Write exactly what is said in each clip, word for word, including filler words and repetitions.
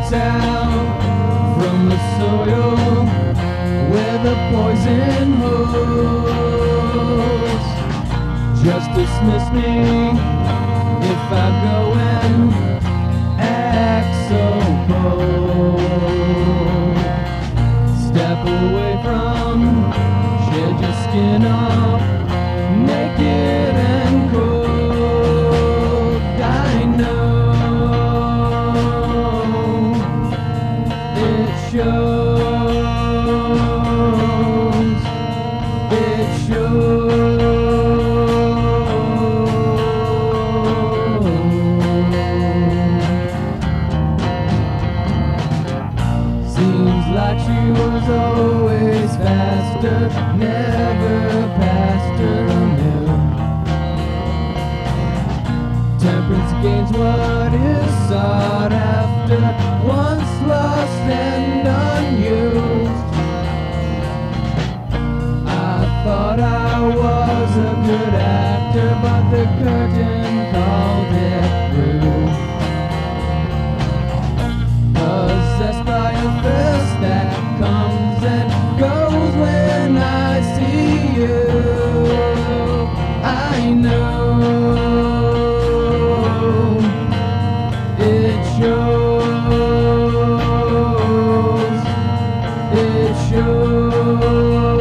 roots out from the soil where the poison holds. Just dismiss me if I go and act so bold. Step away from, shed your skin off, naked and cold. I know it shows, it shows. Seems like she was always faster, never past her mill. Temperance gains what is sought after, once lost and unused. I thought I was a good actor, but the curtain called it through. Possessed by a thirst that comes and goes when I see you. I know it shows, it shows.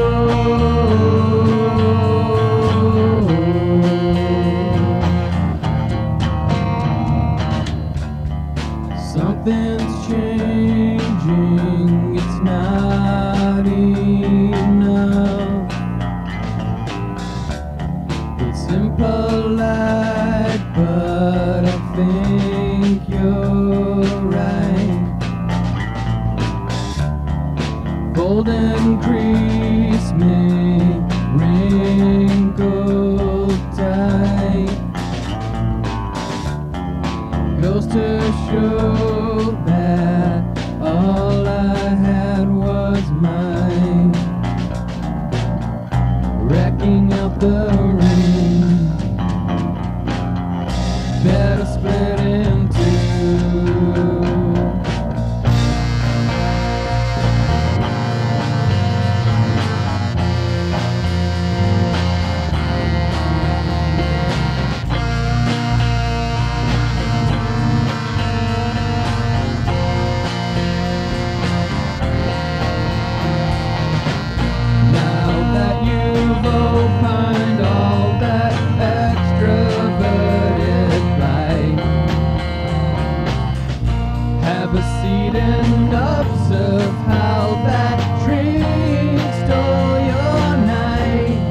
Something's changing, it's not enough. It's impolite, but I think you're right. Fold and crease me, wrinkled tight. Goes to show that all I had was mine. Wrecking up the ring, better split in two. Opined all that extroverted light. Have a seat and observe how that drink stole your night.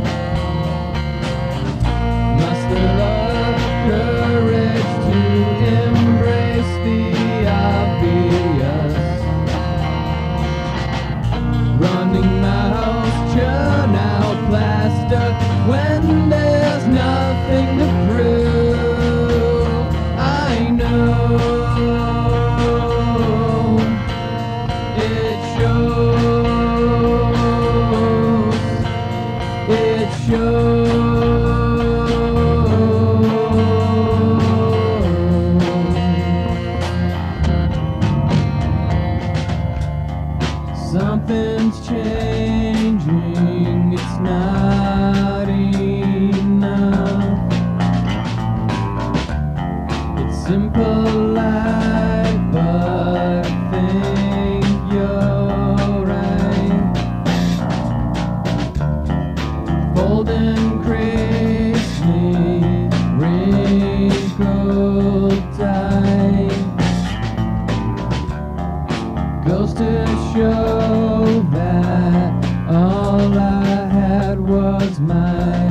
Muster up courage to embrace the obvious. Running mouths churn out plaster when there's nothing to prove. I know it shows, it shows. Something's changing, it's not enough. It's impolite, but I think you're right. Fold and crease me, wrinkled tight. Goes to show that all I had was mine.